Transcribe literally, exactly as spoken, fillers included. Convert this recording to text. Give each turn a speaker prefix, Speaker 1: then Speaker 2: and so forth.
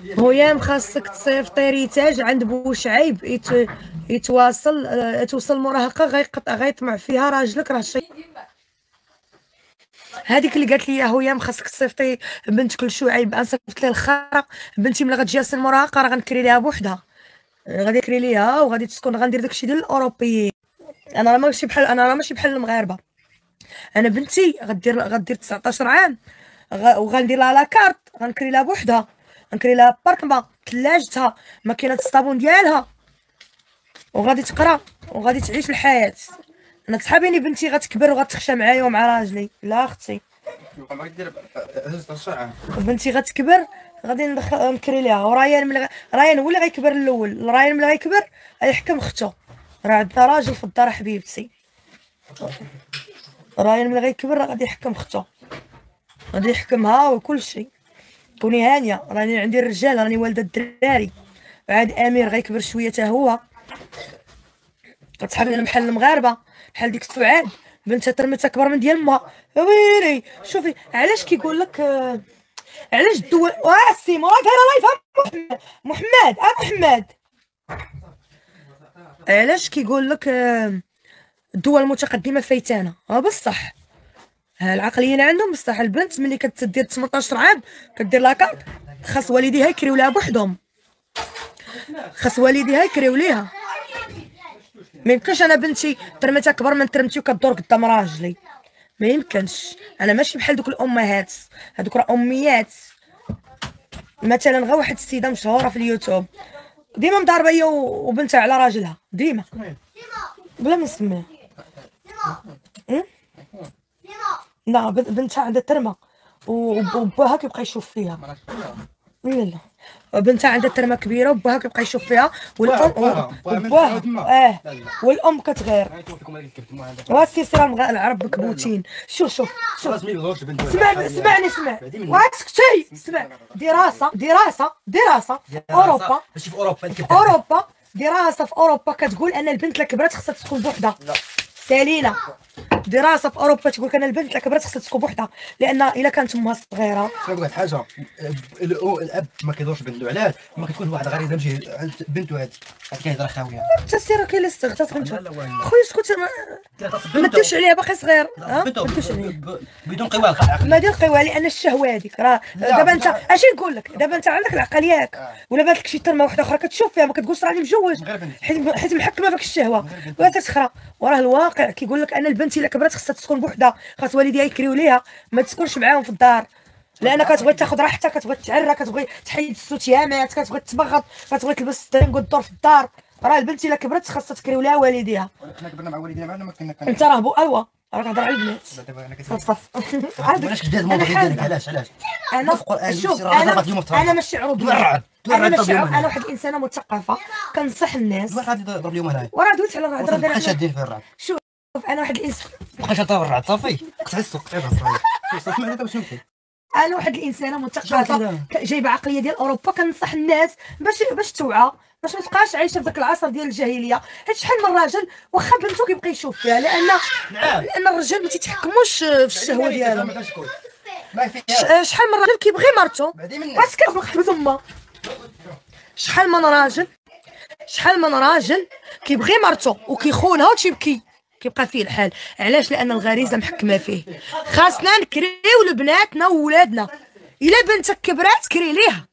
Speaker 1: هيام خاصك تصيفطي ريتاج عند بوشعيب يت... يتواصل آه، توصل المراهقه غيقطع غيطمع فيها راجلك راه شي. هذيك اللي قالت لي هيام خاصك تصيفطي بنتك لشعيب، انا صيفط لها الخرا. بنتي ملي غتجي سن المراهقه راه غنكري ليها بوحدها، غادي نكري ليها وغادي تسكن، غندير داكشي ديال الاوروبيين. انا راه ماشي بحال انا راه ماشي بحال المغاربه. انا بنتي غدير غدير تسعطاش عام غ... وغندير لها لاكارت، غنكري لها بوحدها، غنكري لها بارطمه، ثلاجتها، ماكينه الصابون ديالها، وغادي تقرا وغادي تعيش الحياه. انا تحابيني بنتي غتكبر وغتخشى معايا ومع راجلي؟ لا اختي، بنتي غتكبر غادي ندخل نكري ليها. ورايان ملي رايان هو اللي غيكبر الاول، رايان ملي غيكبر غيحكم اختو، راه عندنا راجل في الدار حبيبتي. رايان ملي غيكبر راه غادي يحكم اختو، غادي يحكمها وكل شيء. كوني هانيه، راني عندي الرجال، راني والده الدراري. عاد امير غيكبر شويه حتى هو، كتحب بحال المغاربه، بحال ديك سعاد بنتها ترمت اكبر من ديال امها. ويلي شوفي علاش كيقول لك آه، علاش الدول واسي ما كان الله يفهم محمد محمد اه محمد علاش كيقول لك آه، الدول المتقدمه فايتانه؟ اه بصح ها العقليه اللي عندهم بصح. البنت ملي كتدير ثمنطاش عام كدير لاكارت، خاص والديها يكريو لها بوحدهم، خاص والديها يكريو ليها. ما يمكنش انا بنتي ترميتها اكبر من ترمتي وكدور قدام راجلي، ما يمكنش. انا ماشي بحال دوك الامهات، هذوك راه اميات. مثلا غير واحد السيده مشهوره في اليوتيوب ديما مضاربه هي وبنتها على راجلها، ديما بلا ما نسميها. لا بنتها عندها ترمه وباها كيبقى يشوف فيها. لا لا بنتها عندها ترمه كبيره وباها كيبقى يشوف فيها، والام وباها اه والام كتغير. واسي سير العرب مكبوتين. شوف شوف شوف اسمعني اسمعني اسمع واسكتي اسمع. دراسه دراسه دراسه في اوروبا،
Speaker 2: ماشي في اوروبا،
Speaker 1: في اوروبا دراسه في اوروبا كتقول ان البنت اللي كبرات خصها تكون بوحدها. سالينا دراسه في اوروبا تقول لك ان البنت اللي كبرات خصها تكون بوحدها، لان الا كانت امها صغيره.
Speaker 2: شنو واحد الحاجه، الاب ما كيدورش بنته، علاش؟ ما كتكون واحد غريزه مشي عند بنته هاد كيهضر خاويه.
Speaker 1: انت سير كاين اللي استغثت بنته خويا اسكت، ما ديرش عليها باقي صغير. ها ما ديرش عليها
Speaker 2: بدون قوى العقل،
Speaker 1: ما دير قوى، لان الشهوه هذيك راه دابا انت اش نقول لك، دابا انت عندك العقل ياك ولا بانت لك شي ترمه واحده اخرى كتشوف فيها ما كتقولش راني مجوج، حيت حيت محكمه فيك الشهوه ولا تسخرى. وراه الواقع كيقول لك ان البنت الا كبرات خصها تسكن بوحدها، خاص والديها يكريو ليها، ما تسكنش معاهم في الدار، لان كتبغي تاخذ راحتها، كتبغي تعرى، كتبغي تحيد السوتيامات، كتبغي تبغض، كتبغي تلبس سترينغ ودور في الدار. راه البنت الا كبرت خاصها تكريو لها والديها.
Speaker 2: حنا كبرنا مع والدينا معنا ما كنا كان
Speaker 1: انت راه بو ايوا راه كنهضر على البنات. صف صف
Speaker 2: علاش كدير الموضوع ديالك؟ علاش علاش
Speaker 1: انا شوف انا انا ماشي عروضيه، انا ماشي انا واحد الانسانه مثقفه كنصح الناس.
Speaker 2: واحد غادي يضرب اليوم هنايا
Speaker 1: وراه دويت على الهضره
Speaker 2: ديالك شادين في الرعد.
Speaker 1: شوف انا واحد الانسان
Speaker 2: بقاش تضرب الرعد صافي تحسوا قيبه صافي صافي ما باش نمشي.
Speaker 1: انا واحد الانسانه مثقفه جايبه عقليه ديال اوروبا، كنصح الناس باش باش توعى، باش ما تبقاش عايشه في ذاك العصر ديال الجاهليه. حيت شحال من راجل واخا بنتو كيبقى يشوف فيها، لان لان الرجال ما تيتحكموش في الشهوه ديالهم. شحال من راجل كيبغي مرتو بس كيخلق حبس امه. شحال من راجل شحال من راجل كيبغي مرتو وكيخونها وتيبكي كيبقى فيه الحال. علاش؟ لان الغريزه محكمه فيه. خاصنا نكريو لبناتنا وولادنا. الا بنتك كبرات كري ليها،